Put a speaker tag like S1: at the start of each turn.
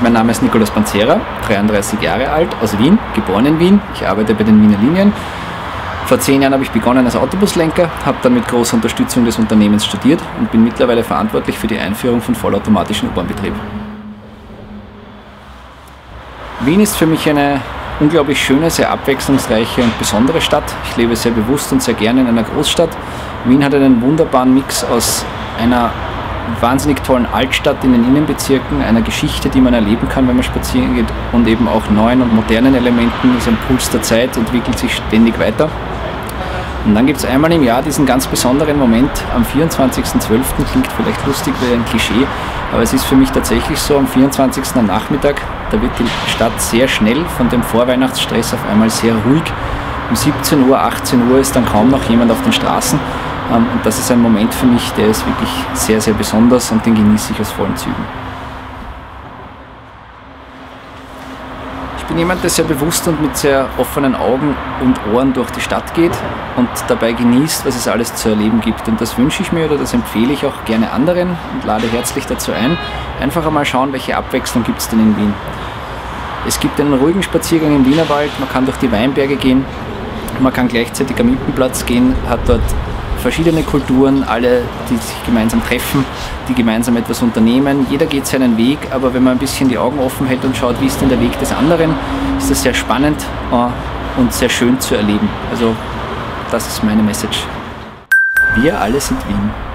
S1: Mein Name ist Nicolas Panzera, 33 Jahre alt, aus Wien, geboren in Wien. Ich arbeite bei den Wiener Linien. Vor 10 Jahren habe ich begonnen als Autobuslenker, habe dann mit großer Unterstützung des Unternehmens studiert und bin mittlerweile verantwortlich für die Einführung von vollautomatischen U-Bahn-Betrieb. Wien ist für mich eine unglaublich schöne, sehr abwechslungsreiche und besondere Stadt. Ich lebe sehr bewusst und sehr gerne in einer Großstadt. Wien hat einen wunderbaren Mix aus einer wahnsinnig tollen Altstadt in den Innenbezirken, einer Geschichte, die man erleben kann, wenn man spazieren geht, und eben auch neuen und modernen Elementen. Ist ein Puls der Zeit, entwickelt sich ständig weiter. Und dann gibt es einmal im Jahr diesen ganz besonderen Moment am 24.12. Klingt vielleicht lustig wie ein Klischee, aber es ist für mich tatsächlich so, am 24. am Nachmittag, da wird die Stadt sehr schnell von dem Vorweihnachtsstress auf einmal sehr ruhig. Um 17 Uhr, 18 Uhr ist dann kaum noch jemand auf den Straßen. Und das ist ein Moment für mich, der ist wirklich sehr, sehr besonders und den genieße ich aus vollen Zügen. Ich bin jemand, der sehr bewusst und mit sehr offenen Augen und Ohren durch die Stadt geht und dabei genießt, was es alles zu erleben gibt. Und das wünsche ich mir oder das empfehle ich auch gerne anderen und lade herzlich dazu ein. Einfach einmal schauen, welche Abwechslung gibt es denn in Wien. Es gibt einen ruhigen Spaziergang im Wienerwald, man kann durch die Weinberge gehen, man kann gleichzeitig am Ippenplatz gehen, hat dort verschiedene Kulturen, alle, die sich gemeinsam treffen, die gemeinsam etwas unternehmen. Jeder geht seinen Weg, aber wenn man ein bisschen die Augen offen hält und schaut, wie ist denn der Weg des anderen, ist das sehr spannend und sehr schön zu erleben. Also das ist meine Message. Wir alle sind Wien.